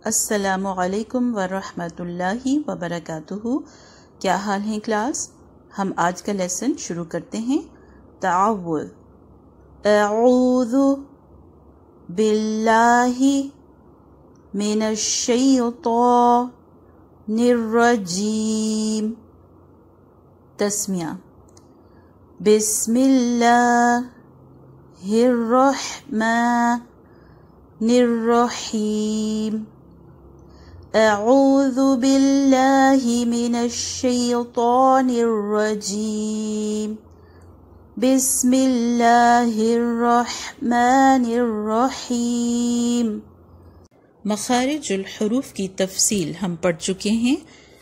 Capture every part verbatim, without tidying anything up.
السلام علیکم ورحمۃ اللہ وبرکاتہ۔ کیا حال ہیں کلاس؟ ہم آج کا لیسن شروع کرتے ہیں۔ تعوذ۔ اعوذ باللہ من الشیطان الرجیم۔ تسمیہ۔ بسم اللہ الرحمن الرحیم۔ اعوذ باللہ من الشیطان الرجیم۔ بسم اللہ الرحمن الرحیم۔ مخارج الحروف کی تفصیل ہم پڑھ چکے ہیں۔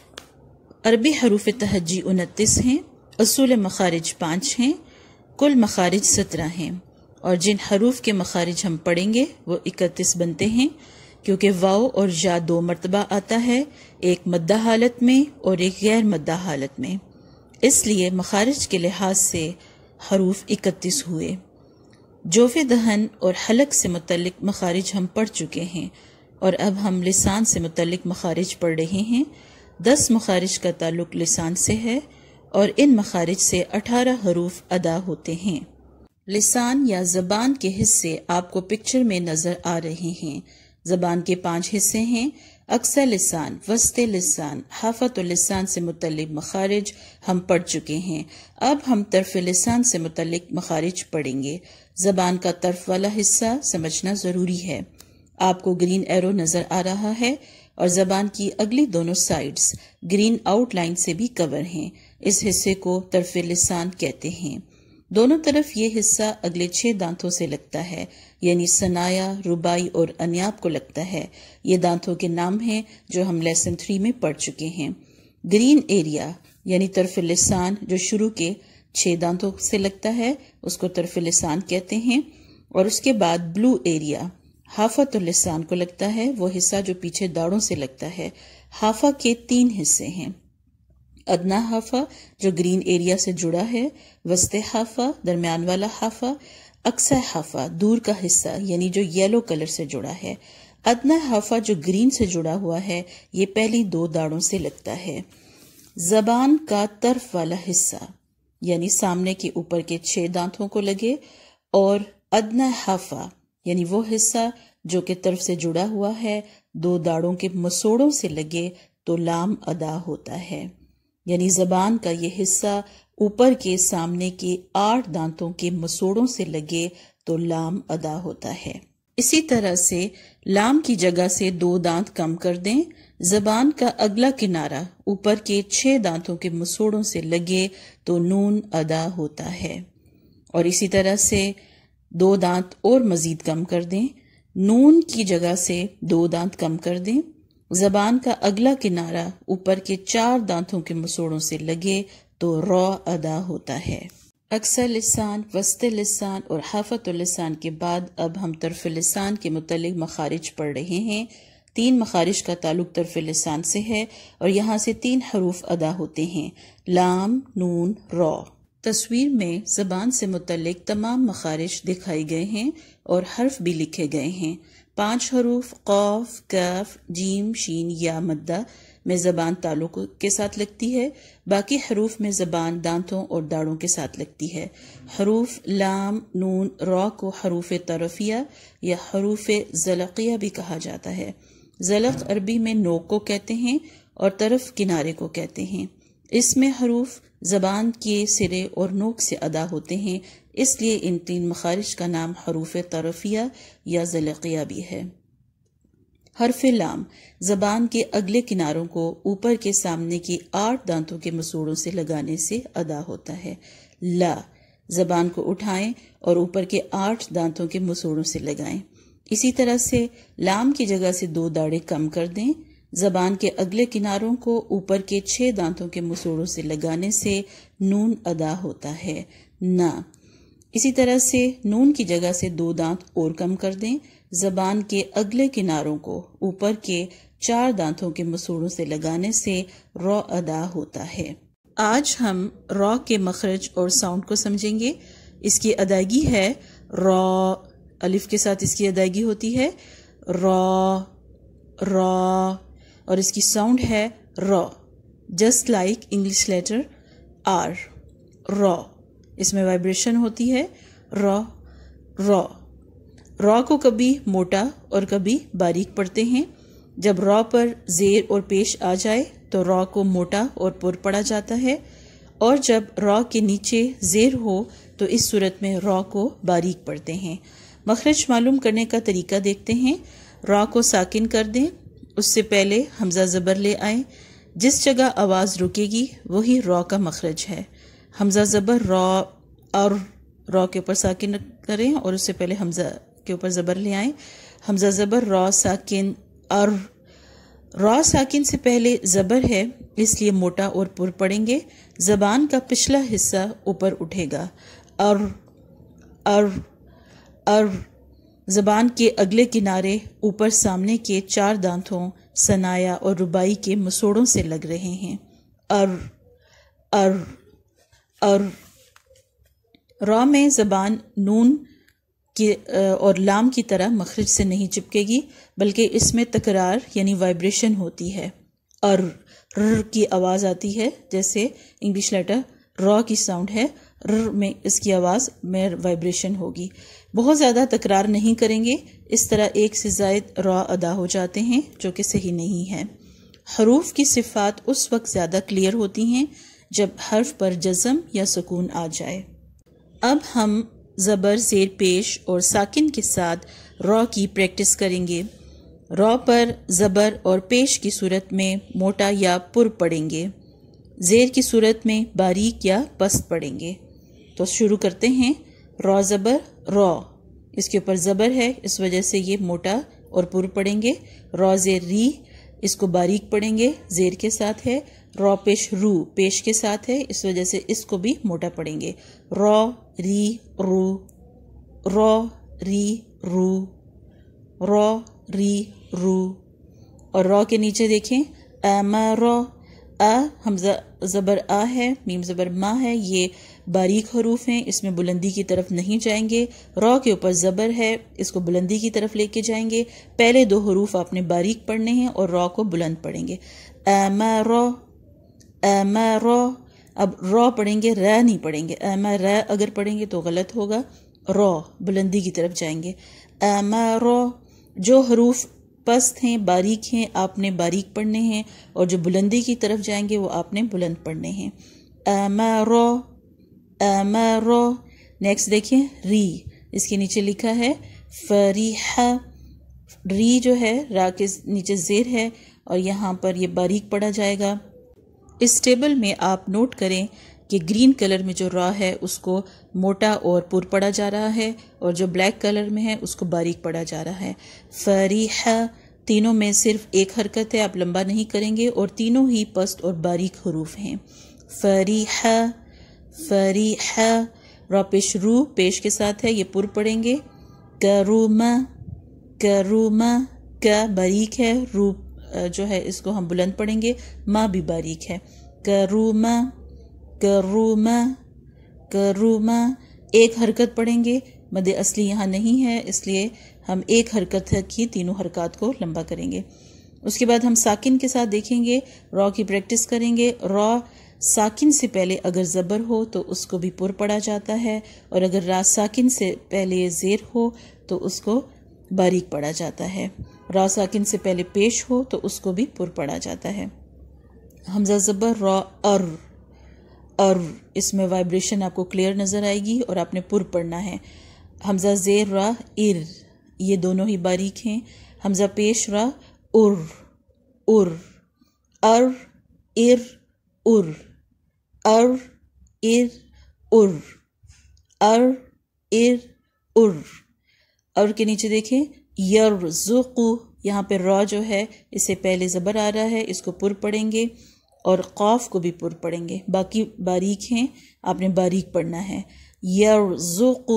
عربی حروف تہجی انتیس ہیں، اصول مخارج پانچ ہیں، کل مخارج سترہ ہیں، اور جن حروف کے مخارج ہم پڑھیں گے وہ اکتیس بنتے ہیں، کیونکہ واو اور یا دو مرتبہ آتا ہے، ایک مدہ حالت میں اور ایک غیر مدہ حالت میں، اس لیے مخارج کے لحاظ سے حروف اکتیس ہوئے۔ جوف دہن اور حلق سے متعلق مخارج ہم پڑھ چکے ہیں، اور اب ہم لسان سے متعلق مخارج پڑھ رہے ہیں۔ دس مخارج کا تعلق لسان سے ہے، اور ان مخارج سے اٹھارہ حروف ادا ہوتے ہیں۔ لسان یا زبان کے حصے آپ کو پکچر میں نظر آ رہے ہیں۔ زبان کے پانچ حصے ہیں: اقصی لسان، وسط لسان، حافۃ اللسان سے متعلق مخارج ہم پڑھ چکے ہیں۔ اب ہم طرف لسان سے متعلق مخارج پڑھیں گے۔ زبان کا طرف والا حصہ سمجھنا ضروری ہے۔ آپ کو گرین ایرو نظر آ رہا ہے، اور زبان کی اگلی دونوں سائیڈز گرین آؤٹ لائن سے بھی کور ہیں۔ اس حصے کو طرف لسان کہتے ہیں۔ دونوں طرف یہ حصہ اگلے چھ دانتوں سے لگتا ہے، یعنی ثنایا، ربائی اور انیاب کو لگتا ہے۔ یہ دانتوں کے نام ہیں جو ہم لیسن تھری میں پڑھ چکے ہیں۔ گرین ایریا یعنی طرف لسان جو شروع کے چھ دانتوں سے لگتا ہے، اس کو طرف لسان کہتے ہیں، اور اس کے بعد بلو ایریا حافۃ اللسان کو لگتا ہے، وہ حصہ جو پیچھے داڑوں سے لگتا ہے۔ حافہ کے تین حصے ہیں: ادنا حافہ جو گرین ایریا سے جڑا ہے، وسط حافہ درمیان والا حافہ، اقصی حافہ دور کا حصہ یعنی جو یلو کلر سے جڑا ہے۔ ادنا حافہ جو گرین سے جڑا ہوا ہے، یہ پہلی دو داڑوں سے لگتا ہے۔ زبان کا طرف والا حصہ یعنی سامنے کے اوپر کے چھ دانتوں کو لگے، اور ادنا حافہ یعنی وہ حصہ جو کہ طرف سے جڑا ہوا ہے، دو داڑوں کے مسوڑوں سے لگے تو لام ادا ہوتا ہے۔ یعنی زبان کا یہ حصہ اوپر کے سامنے کے آٹھ دانتوں کے مسوڑوں سے لگے تو لام ادا ہوتا ہے۔ اسی طرح سے لام کی جگہ سے دو دانت کم کر دیں، زبان کا اگلا کنارہ اوپر کے چھ دانتوں کے مسوڑوں سے لگے تو نون ادا ہوتا ہے۔ اور اسی طرح سے دو دانت اور مزید کم کر دیں، نون کی جگہ سے دو دانت کم کر دیں، زبان کا اگلا کنارہ اوپر کے چار دانتوں کے مسوڑوں سے لگے تو را ادا ہوتا ہے۔ اقصی لسان، وسط لسان اور حافۃ اللسان کے بعد اب ہم طرف لسان کے متعلق مخارج پڑھ رہے ہیں۔ تین مخارج کا تعلق طرف لسان سے ہے، اور یہاں سے تین حروف ادا ہوتے ہیں: لام، نون، را۔ تصویر میں زبان سے متعلق تمام مخارج دکھائے گئے ہیں اور حرف بھی لکھے گئے ہیں۔ پانچ حروف قاف، کاف، جیم، شین یا مدہ میں زبان تعلق کے ساتھ لگتی ہے، باقی حروف میں زبان دانتوں اور داڑوں کے ساتھ لگتی ہے۔ حروف لام، نون، را کو حروف طرفیہ یا حروف زلقیہ بھی کہا جاتا ہے۔ زلق عربی میں نوک کو کہتے ہیں اور طرف کنارے کو کہتے ہیں۔ اس میں حروف زبان کے سرے اور نوک سے ادا ہوتے ہیں، اس لیے ان تین مخارج کا نام حروف طرفیہ یا زلقیہ بھی ہے۔ حرف لام زبان کے اگلے کناروں کو اوپر کے سامنے کی آٹھ دانتوں کے مسوڑوں سے لگانے سے ادا ہوتا ہے۔ لا زبان کو اٹھائیں اور اوپر کے آٹھ دانتوں کے مسوڑوں سے لگائیں۔ اسی طرح سے لام کی جگہ سے دو داڑیں کم کر دیں، زبان کے اگلے کناروں کو اوپر کے چھ دانتوں کے مسوڑوں سے لگانے سے نون ادا ہوتا ہے۔ نا اسی طرح سے نون کی جگہ سے دو دانت اور کم کر دیں، زبان کے اگلے کناروں کو اوپر کے چار دانتوں کے مسوڑوں سے لگانے سے را ادا ہوتا ہے۔ آج ہم را کے مخرج اور ساؤنڈ کو سمجھیں گے۔ اس کی ادائیگی ہے را، الف کے ساتھ اس کی ادائیگی ہوتی ہے را را، اور اس کی ساؤنڈ ہے را، just like English letter R, را، اس میں وائبریشن ہوتی ہے را را۔ را کو کبھی موٹا اور کبھی باریک پڑھتے ہیں۔ جب را پر زیر اور پیش آ جائے تو را کو موٹا اور پر پڑھا جاتا ہے، اور جب را کے نیچے زیر ہو تو اس صورت میں را کو باریک پڑھتے ہیں۔ مخرج معلوم کرنے کا طریقہ دیکھتے ہیں۔ را کو ساکن کر دیں، اس سے پہلے حمزہ زبر لے آئیں، جس جگہ آواز رکے گی وہی را کا مخرج ہے۔ حمزہ زبر را، اور را کے اوپر ساکن کریں اور اس سے پہلے حمزہ کے اوپر زبر لے آئیں۔ حمزہ زبر را ساکن ار، را ساکن سے پہلے زبر ہے اس لیے موٹا اور پر پڑیں گے، زبان کا پچھلا حصہ اوپر اٹھے گا، ار ار ار۔ زبان کے اگلے کنارے اوپر سامنے کے چار دانتوں ثنایا اور ربائی کے مسوڑوں سے لگ رہے ہیں، ار ار ار۔ را میں زبان نون کی اور لام کی طرح مخرج سے نہیں چپکے گی، بلکہ اس میں تکرار یعنی وائبریشن ہوتی ہے، ار ر کی آواز آتی ہے، جیسے انگلش لیٹر را کی ساؤنڈ ہے، ر میں اس کی آواز میں وائبریشن ہوگی۔ بہت زیادہ تکرار نہیں کریں گے، اس طرح ایک سے زائد را ادا ہو جاتے ہیں، جو کہ صحیح نہیں ہے۔ حروف کی صفات اس وقت زیادہ کلیئر ہوتی ہیں جب حرف پر جزم یا سکون آ جائے۔ اب ہم زبر، زیر پیش اور ساکن کے ساتھ را کی پریکٹس کریں گے۔ را پر زبر اور پیش کی صورت میں موٹا یا پر پڑیں گے، زیر کی صورت میں باریک یا پست پڑیں گے۔ تو شروع کرتے ہیں۔ را زبر را، اس کے اوپر زبر ہے اس وجہ سے یہ موٹا اور پر پڑیں گے۔ را زیر ری، اس کو باریک پڑیں گے، زیر کے ساتھ ہے۔ را پیش رو، پیش کے ساتھ ہے اس وجہ سے اس کو بھی موٹا پڑیں گے۔ را ری رو، را ری رو، را ری رو۔ اور را کے نیچے دیکھیں، امرا، آ حمزہ زبر آ ہے، میم زبر ما ہے، یہ باریک حروف ہیں، اس میں بلندی کی طرف نہیں جائیں گے۔ را کے اوپر زبر ہے، اس کو بلندی کی طرف لے کے جائیں گے۔ پہلے دو حروف آپ نے باریک پڑھنے ہیں اور را کو بلند پڑھیں گے۔ امرا امرا۔ اب را پڑھیں گے، ر نہیں پڑھیں گے، امرا اگر پڑھیں گے تو غلط ہوگا، را بلندی کی طرف جائیں گے۔ امرا۔ جو حروف پست ہیں، باریک ہیں، آپ نے باریک پڑھنے ہیں، اور جو بلندی کی طرف جائیں گے وہ آپ نے بلند پڑھنے ہیں۔ امرا امرا۔ نیکسٹ دیکھیں، ری، اس کے نیچے لکھا ہے فریح، ری جو ہے را کے نیچے زیر ہے اور یہاں پر یہ باریک پڑھا جائے گا۔ اس ٹیبل میں آپ نوٹ کریں کہ گرین کلر میں جو را ہے اس کو موٹا اور پر پڑھا جا رہا ہے، اور جو بلیک کلر میں ہے اس کو باریک پڑھا جا رہا ہے۔ فریح، تینوں میں صرف ایک حرکت ہے، آپ لمبا نہیں کریں گے، اور تینوں ہی پست اور باریک حروف ہیں۔ فریح فریح۔ را پیش رو، پیش کے ساتھ ہے، یہ پر پڑھیں گے۔ کروما کروما، کا باریک ہے، رو جو ہے اس کو ہم بلند پڑھیں گے، ما بھی باریک ہے۔ کروما کروما کروما۔ ایک حرکت پڑھیں گے، مد اصلی یہاں نہیں ہے اس لیے ہم ایک حرکت کی تینوں حرکات کو لمبا کریں گے۔ اس کے بعد ہم ساکن کے ساتھ دیکھیں گے، را کی پریکٹس کریں گے۔ را ساکن سے پہلے اگر زبر ہو تو اس کو بھی پر پڑھا جاتا ہے، اور اگر را ساکن سے پہلے زیر ہو تو اس کو باریک پڑھا جاتا ہے۔ را ساکن سے پہلے پیش ہو تو اس کو بھی پر پڑھا جاتا ہے۔ حمزہ زبر را ار ار، اس میں وائبریشن آپ کو کلیئر نظر آئے گی اور آپ نے پر پڑھنا ہے۔ حمزہ زیر را ار، یہ دونوں ہی باریک ہیں۔ حمزہ پیش را ار ار ار ار ار ار ار ار ار ار ار۔ اور کے نیچے دیکھیں یرزقو، یہاں پہ را جو ہے اس سے پہلے زبر آ رہا ہے، اس کو پر پڑھیں گے، اور قاف کو بھی پر پڑھیں گے، باقی باریک ہیں، آپ نے باریک پڑھنا ہے۔ یرزقو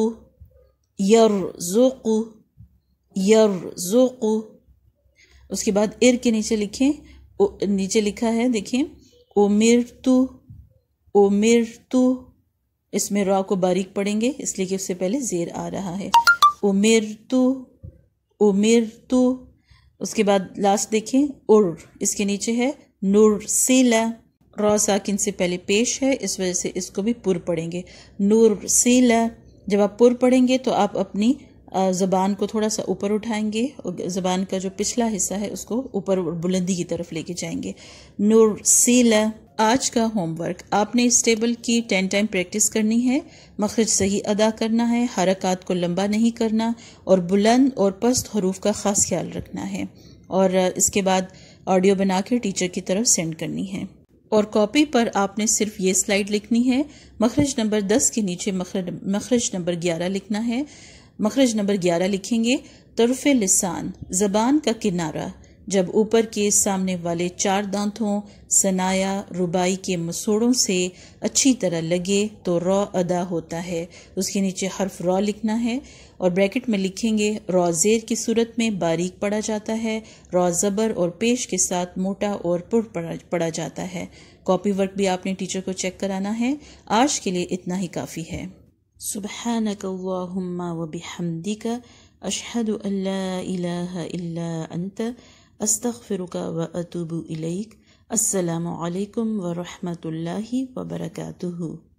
یرزقو یرزقو۔ اس کے بعد ار کے نیچے لکھیں، نیچے لکھا ہے دیکھیں امرتو امرتو، اس میں را کو باریک پڑھیں گے اس لیے کہ اس سے پہلے زیر آ رہا ہے۔ امرتو امرتو۔ اس کے بعد لاسٹ دیکھیں ار، اس کے نیچے ہے نرسلہ، را ساکن سے پہلے پیش ہے، اس وجہ سے اس کو بھی پر پڑھیں گے، نرسلہ۔ جب آپ پر پڑھیں گے تو آپ اپنی زبان کو تھوڑا سا اوپر اٹھائیں گے، زبان کا جو پچھلا حصہ ہے اس کو اوپر بلندی کی طرف لے کے جائیں گے، نرسلہ۔ آج کا ہوم ورک، آپ نے اس ٹیبل کی ٹین ٹائم پریکٹس کرنی ہے، مخرج صحیح ادا کرنا ہے، حرکات کو لمبا نہیں کرنا، اور بلند اور پست حروف کا خاص خیال رکھنا ہے، اور اس کے بعد آڈیو بنا کے ٹیچر کی طرف سینڈ کرنی ہے۔ اور کاپی پر آپ نے صرف یہ سلائیڈ لکھنی ہے، مخرج نمبر دس کے نیچے مخرج مخرج نمبر گیارہ لکھنا ہے۔ مخرج نمبر گیارہ لکھیں گے، طرف لسان، زبان کا کنارہ جب اوپر کے سامنے والے چار دانتوں ثنایا ربائی کے مسوڑوں سے اچھی طرح لگے تو را ادا ہوتا ہے، اس کے نیچے حرف را لکھنا ہے، اور بریکٹ میں لکھیں گے را زیر کی صورت میں باریک پڑھا جاتا ہے، را زبر اور پیش کے ساتھ موٹا اور پر پڑھا جاتا ہے۔ کاپی ورک بھی آپ نے ٹیچر کو چیک کرانا ہے۔ آج کے لیے اتنا ہی کافی ہے۔ سبحانک اللہم و بحمدک، اشہد ان لا الہ الا انت، استغفرک و اتوب الیک۔ السلام علیکم ورحمۃ اللہ وبرکاتہ۔